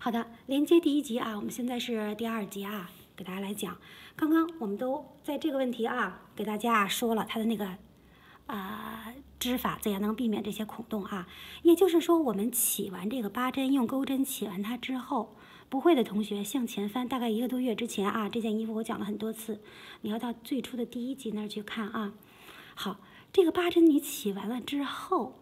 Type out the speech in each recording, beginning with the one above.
好的，连接第一集啊，我们现在是第2集啊，给大家来讲。刚刚我们都在这个问题啊，给大家说了它的那个织法怎样能避免这些孔洞啊。也就是说，我们起完这个八针，用钩针起完它之后，不会的同学向前翻，大概1个多月之前啊，这件衣服我讲了很多次，你要到最初的第1集那儿去看啊。好，这个八针你起完了之后，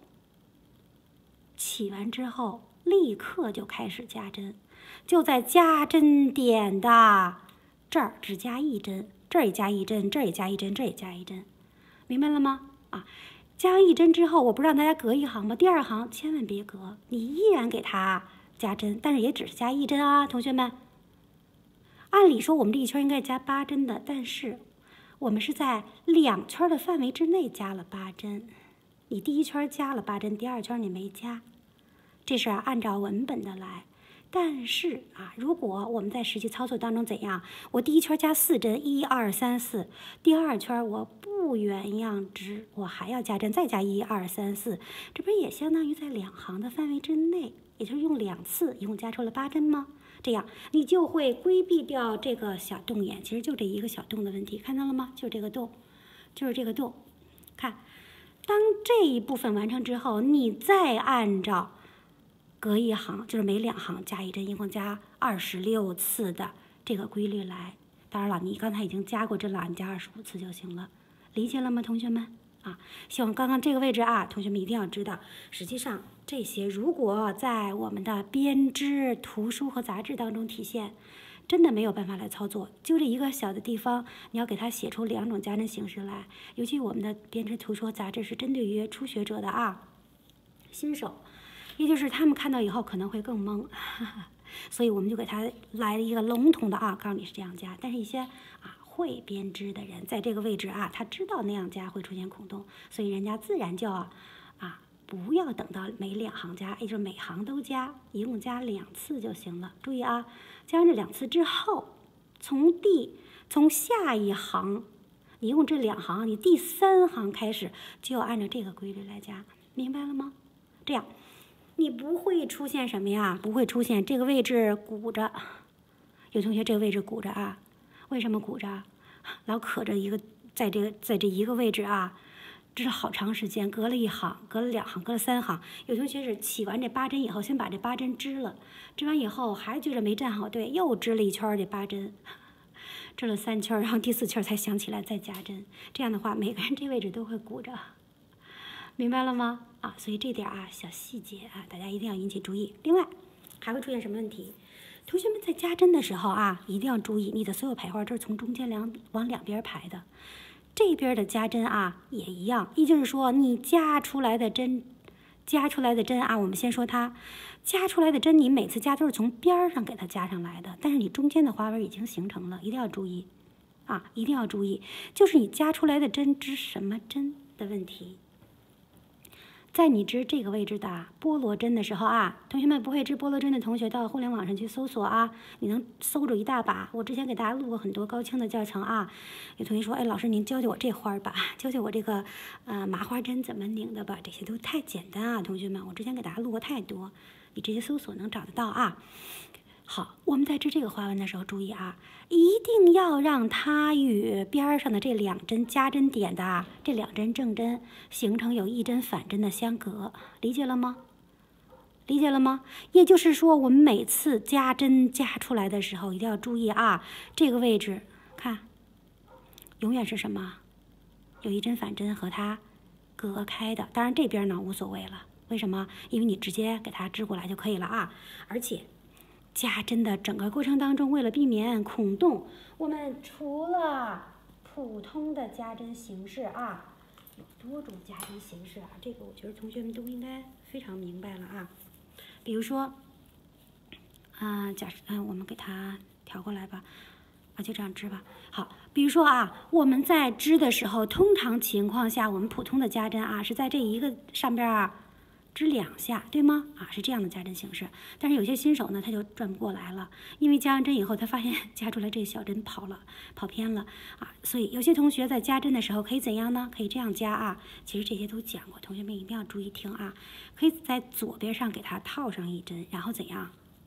立刻就开始加针，就在加针点的这儿只加1针，这儿也加1针，这儿也加1针，这儿也加1针，明白了吗？啊，加完1针之后，我不让大家隔一行吗？第2行千万别隔，你依然给它加针，但是也只是加1针啊，同学们。按理说我们这一圈应该加8针的，但是我们是在2圈的范围之内加了8针，你第1圈加了8针，第2圈你没加。这是按照文本的来，但是啊，如果我们在实际操作当中怎样？我第1圈加4针，1、2、3、4，第2圈我不原样织，我还要加针，再加1、2、3、4，这不是也相当于在2行的范围之内，也就是用2次，一共加出了8针吗？这样你就会规避掉这个小洞眼，其实就这一个小洞的问题，看到了吗？就这个洞，就是这个洞。看，当这一部分完成之后，你再按照隔一行，就是每2行加1针，一共加26次的这个规律来。当然了，你刚才已经加过针了，你加25次就行了，理解了吗，同学们？啊，希望刚刚这个位置啊，同学们一定要知道。实际上，这些如果在我们的编织、图书和杂志当中体现，真的没有办法来操作。就这一个小的地方，你要给它写出2种加针形式来。尤其我们的编织、图书和杂志是针对于初学者的啊，新手。也就是他们看到以后可能会更懵，所以我们就给他来一个笼统的啊，告诉你是这样加。但是一些啊会编织的人，在这个位置啊，他知道那样加会出现孔洞，所以人家自然就啊不要等到每2行加，也就是每行都加，一共加2次就行了。注意啊，加完这2次之后，从下一行，你用这2行，你第3行开始就要按照这个规律来加，明白了吗？这样。你不会出现什么呀？不会出现这个位置鼓着，有同学这个位置鼓着啊？为什么鼓着？老可着一个，在这一个位置啊，织了好长时间，隔了1行，隔了2行，隔了3行。有同学是起完这8针以后，先把这8针织了，织完以后还觉得没站好队，又织了1圈这8针，织了3圈，然后第4圈才想起来再加针。这样的话，每个人这位置都会鼓着。明白了吗？啊，所以这点啊小细节啊，大家一定要引起注意。另外，还会出现什么问题？同学们在加针的时候啊，一定要注意，你的所有排花都是从中间往两边排的。这边的加针啊也一样，也就是说，你加出来的针啊，我们先说它加出来的针，你每次加都是从边上给它加上来的，但是你中间的花纹已经形成了，一定要注意啊，一定要注意，就是你加出来的针织什么针的问题。在你织这个位置的菠萝针的时候啊，同学们不会织菠萝针的同学到互联网上去搜索啊，你能搜着一大把。我之前给大家录过很多高清的教程啊，有同学说，哎，老师您教教我这花儿吧，教教我这个麻花针怎么拧的吧，这些都太简单啊，同学们，我之前给大家录过太多，你直接搜索能找得到啊。好，我们在织这个花纹的时候注意啊，一定要让它与边上的这2针加针点的这2针正针形成有1针反针的相隔，理解了吗？理解了吗？也就是说，我们每次加针加出来的时候，一定要注意啊，这个位置看，永远是什么？有1针反针和它隔开的。当然这边呢无所谓了，为什么？因为你直接给它织过来就可以了啊，而且。加针的整个过程当中，为了避免孔洞，我们除了普通的加针形式啊，有多种加针形式啊，这个我觉得同学们都应该非常明白了啊。比如说，假设我们给它调过来吧，就这样织吧。好，比如说啊，我们在织的时候，通常情况下，我们普通的加针啊，是在这一个上边啊。织2下，对吗？啊，是这样的加针形式。但是有些新手呢，他就转不过来了，因为加完针以后，他发现加出来这个小针跑偏了啊。所以有些同学在加针的时候可以怎样呢？可以这样加啊。其实这些都讲过，同学们一定要注意听啊。可以在左边上给它套上1针，然后怎样？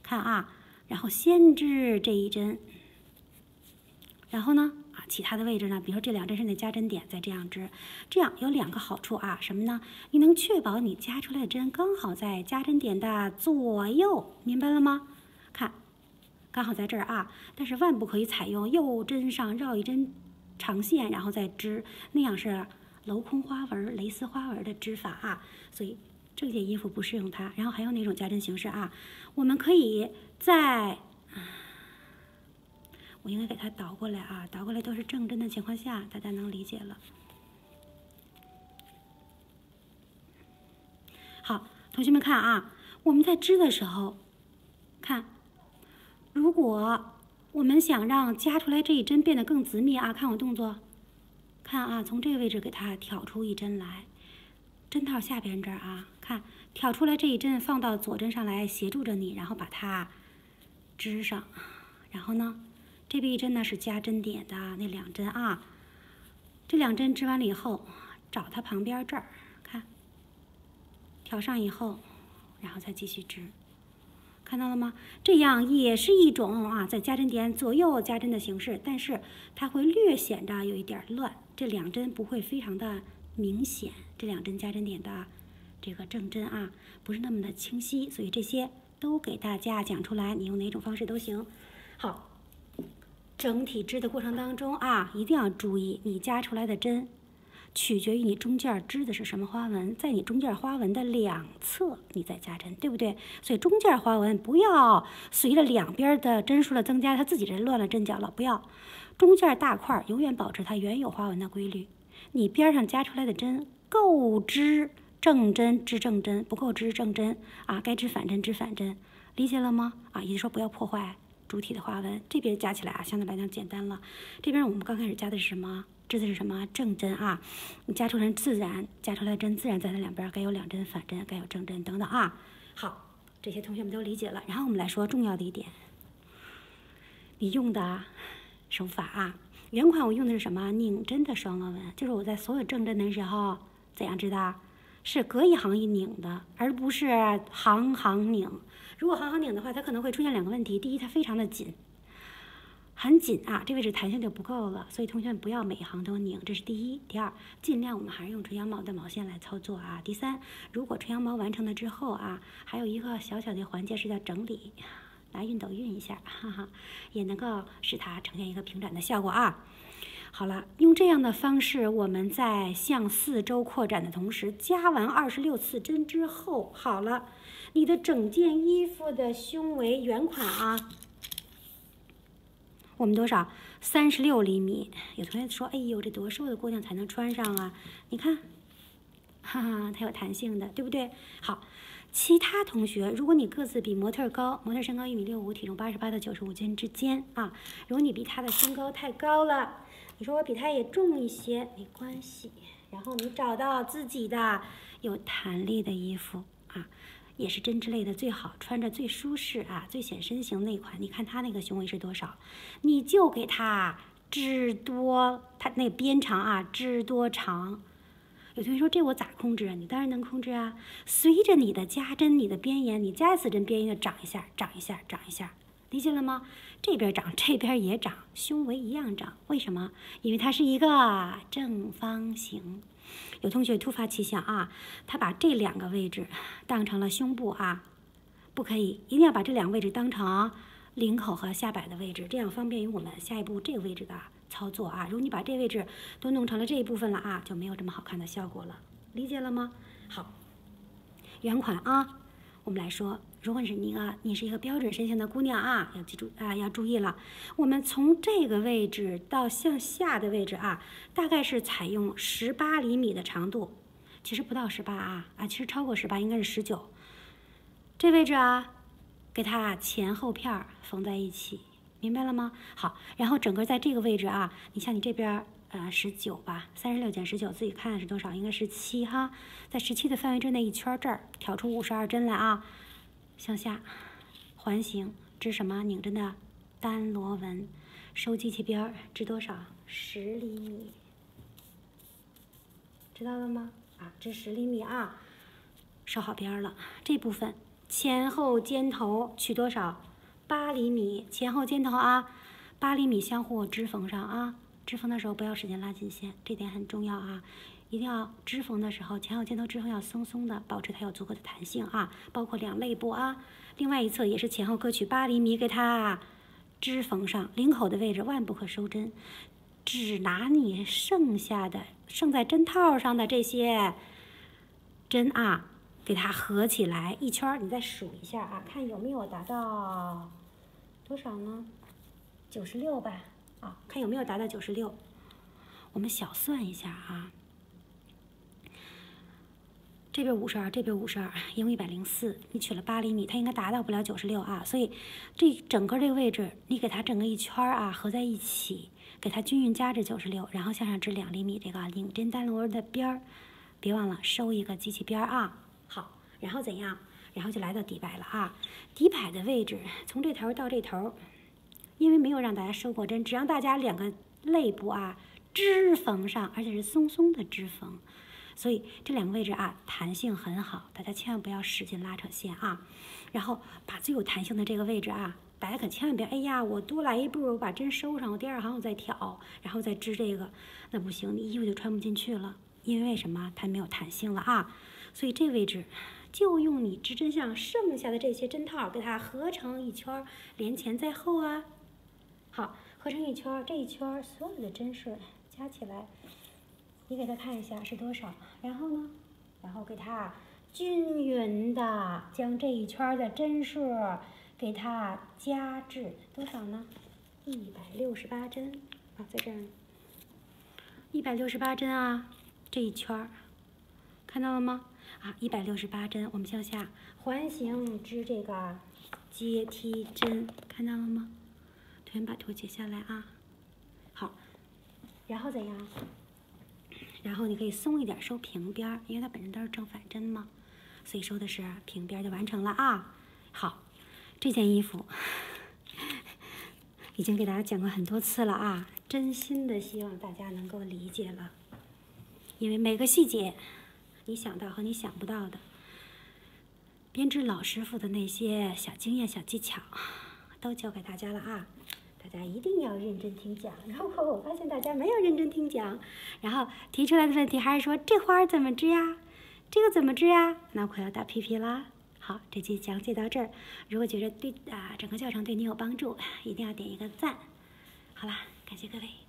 看啊，然后先织这一针，然后呢其他的位置呢，比如说这2针是你的加针点，再这样织，这样有2个好处啊，什么呢？你能确保你加出来的针刚好在加针点的左右，明白了吗？看，刚好在这儿啊，但是万不可以采用右针上绕一针长线，然后再织，那样是镂空花纹、蕾丝花纹的织法啊，所以这件衣服不适用它。然后还有哪种加针形式啊？我们可以在我应该给它倒过来啊，倒过来都是正针的情况下，大家能理解了。好，同学们看啊，我们在织的时候，看，如果我们想让加出来这一针变得更紧密啊，看我动作，看啊，从这个位置给它挑出一针来，针套下边这儿啊，看挑出来这一针放到左针上来协助着你，然后把它织上，然后呢？这边一针呢是加针点的那2针啊，这2针织完了以后，找它旁边这儿，看，挑上以后，然后再继续织，看到了吗？这样也是一种啊，在加针点左右加针的形式，但是它会略显得有一点乱，这2针不会非常的明显，这2针加针点的这个正针啊，不是那么的清晰，所以这些都给大家讲出来，你用哪种方式都行。好。整体织的过程当中啊，一定要注意，你加出来的针取决于你中间织的是什么花纹，在你中间花纹的2侧你再加针，对不对？所以中间花纹不要随着2边的针数的增加，它自己这乱了针脚了，不要。中间大块永远保持它原有花纹的规律。你边上加出来的针够织正针织正针，不够织正针啊，该织反针织反针，理解了吗？啊，也就是说不要破坏主体的花纹，这边加起来啊，相对来讲简单了。这边我们刚开始加的是什么？织的是什么？正针啊。你加出来自然，加出来的针自然在它2边该有2针反针，该有正针等等啊。好，这些同学们都理解了。然后我们来说重要的一点，你用的手法啊，原款我用的是什么？拧针的双螺纹，就是我在所有正针的时候怎样织的？是隔一行一拧的，而不是行行拧。如果行行拧的话，它可能会出现2个问题。第一，它非常的紧，很紧啊，这位置弹性就不够了。所以同学们不要每一行都拧，这是第一。第二，尽量我们还是用纯羊毛的毛线来操作啊。第三，如果纯羊毛完成了之后啊，还有一个小小的环节是叫整理，拿熨斗熨一下，哈哈，也能够使它呈现一个平展的效果啊。好了，用这样的方式，我们在向4周扩展的同时，加完26次针之后，好了，你的整件衣服的胸围原款啊，我们多少？36厘米。有同学说：“哎呦，这多瘦的姑娘才能穿上啊？”你看，哈哈，它有弹性的，对不对？好，其他同学，如果你个子比模特高，模特身高1.65米，体重88到95斤之间啊，如果你比他的身高太高了。你说我比它也重一些，没关系。然后你找到自己的有弹力的衣服啊，也是针织类的最好，穿着最舒适啊，最显身形那款。你看它那个胸围是多少，你就给它织多，它那个边长啊，织多长。有同学说这我咋控制啊？你当然能控制啊，随着你的加针，你的边沿，你加一次针，边沿就长一下，长一下，长一下。理解了吗？这边长，这边也长，胸围一样长。为什么？因为它是一个正方形。有同学突发奇想啊，他把这2个位置当成了胸部啊，不可以，一定要把这2个位置当成领口和下摆的位置，这样方便于我们下一步这个位置的操作啊。如果你把这位置都弄成了这一部分了啊，就没有这么好看的效果了。理解了吗？好，原款啊，我们来说。如果是你是一个标准身形的姑娘啊，要记住啊，要注意了。我们从这个位置到向下的位置啊，大概是采用18厘米的长度，其实不到18啊，其实超过18，应该是19。这位置啊，给它前后片缝在一起，明白了吗？好，然后整个在这个位置啊，你像你这边19吧，36减19，自己看是多少？应该17哈，在17的范围之内一圈这儿挑出52针来啊。向下环形织什么？拧针的单螺纹，收机器边织多少？10厘米，知道了吗？啊，织10厘米啊，收好边了。这部分前后肩头取多少？8厘米，前后肩头啊，8厘米相互织缝上啊。织缝的时候不要使劲拉紧线，这点很重要啊。一定要织缝的时候，前后肩头织缝要松松的，保持它有足够的弹性啊。包括两肋部啊，另外一侧也是前后各取8厘米，给它织缝上。领口的位置万不可收针，只拿你剩在针套上的这些针啊，给它合起来一圈儿。你再数一下啊，看有没有达到多少呢？96吧。啊，看有没有达到96。我们小算一下啊，这边52，这边52，一共104。你取了8厘米，它应该达到不了96啊。所以这整个这个位置，你给它整个一圈啊，合在一起，给它均匀夹至96，然后向上织2厘米这个领针单螺的边儿，别忘了收一个机器边儿啊。好，然后怎样？然后就来到底摆了啊。底摆的位置从这头到这头。因为没有让大家收过针，只让大家2个肋部啊织缝上，而且是松松的织缝，所以这2个位置啊弹性很好，大家千万不要使劲拉扯线啊。然后把最有弹性的这个位置啊，大家可千万别，哎呀，我多来一步，我把针收上，我第2行我再挑，然后再织这个，那不行，你衣服就穿不进去了，因为什么？它没有弹性了啊。所以这位置就用你织针上剩下的这些针套，给它合成一圈，连前再后啊。好，合成一圈，这一圈所有的针数加起来，你给它看一下是多少。然后呢，然后给它均匀的将这一圈的针数给它加至多少呢？168针啊，在这儿，168针啊，这一圈看到了吗？啊，168针，我们向下环形织这个阶梯针，看到了吗？同学们把图截下来啊。好，然后怎样？然后你可以松一点，收平边儿，因为它本身都是正反针嘛，所以收的是平边就完成了啊。好，这件衣服已经给大家讲过很多次了啊，真心的希望大家能够理解了，因为每个细节你想到和你想不到的，编织老师傅的那些小经验、小技巧都教给大家了啊。大家一定要认真听讲。如果我发现大家没有认真听讲，然后提出来的问题还是说这花怎么织呀，这个怎么织呀，那我可要打屁屁啦。好，这期讲解到这儿，如果觉得对整个教程对你有帮助，一定要点一个赞。好啦，感谢各位。